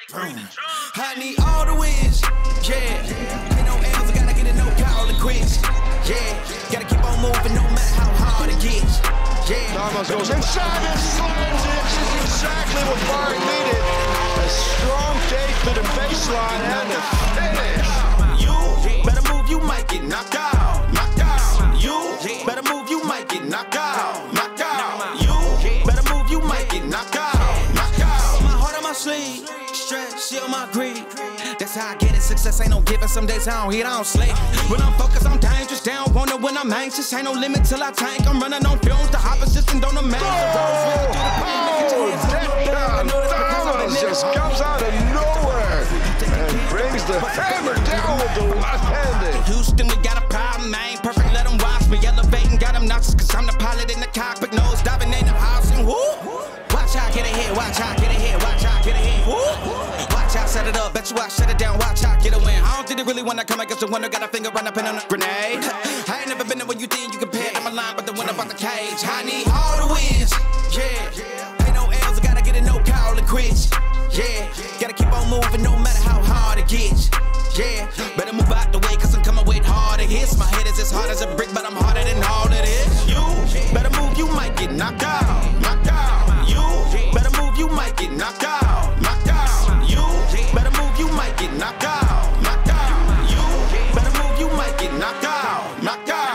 I need all the wins, yeah. Ain't no L's, I gotta get it, no call and quits, yeah. Gotta keep on moving no matter how hard it gets, yeah. Thomas goes inside and slams it. This is exactly what Bayern needed. A strong take to the baseline and the finish. You better move, you might get knocked out, knocked out. You better move, you might get knocked out, knocked out. You better move, you might get knocked out, knocked out. My heart on my sleeve. Stretch, shield my greed. That's how I get it. Success ain't no giving. Some days I don't eat, I don't sleep. When I'm focused, I'm dangerous. They don't want it when I'm anxious. Ain't no limit till I tank. I'm running on fumes. The opposition don't amazing. Deshaun Thomas just comes out of nowhere and brings the hammer down with the left-handed. Houston, we got a problem, man. Perfect, let them watch me elevating. Got them nauseous, cause I'm the pilot in the cockpit. Nose diving in the house and whoo. Watch out, get ahead. Watch out, get ahead. Watch out, get ahead. Woo. Watch out, set it up. Bet you I shut it down. Watch out, get a win. I don't think they really wanna come against the winner. Got a finger run up in on a grenade. I ain't never been there when you think you compare. I'm aligned with the winner about the cage. I need all the wins. Yeah. Ain't no L's, I gotta get it, no call and quits. Yeah. Gotta keep on moving no matter how hard it gets. Yeah. Better move out the way, cause I'm coming with harder hits. My head is as hard as a brick, but I'm harder than all it is. You better move, you might get knocked out. Knocked out. You better move, you might get knocked out. Knocked out. You better move, you might get knocked out. Knocked out. You better move, you might get knocked out. Knocked out.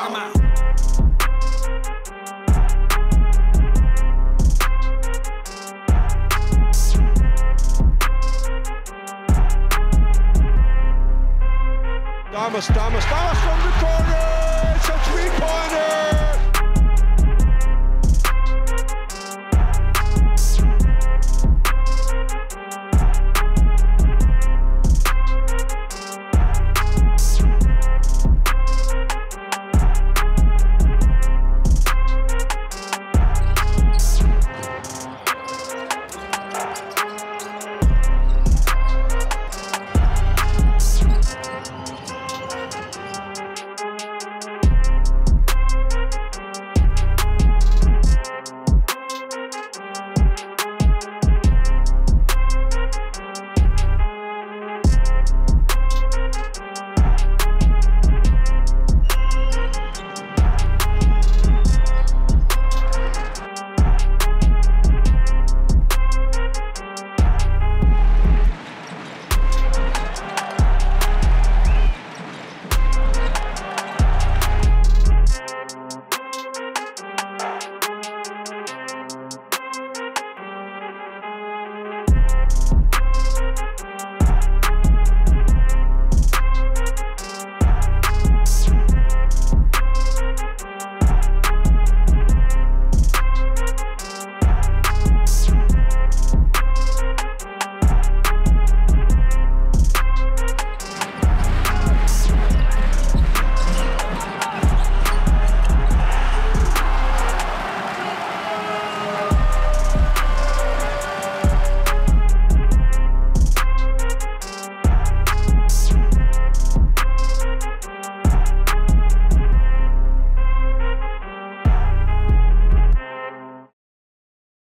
Thomas from the corner. It's a three-pointer.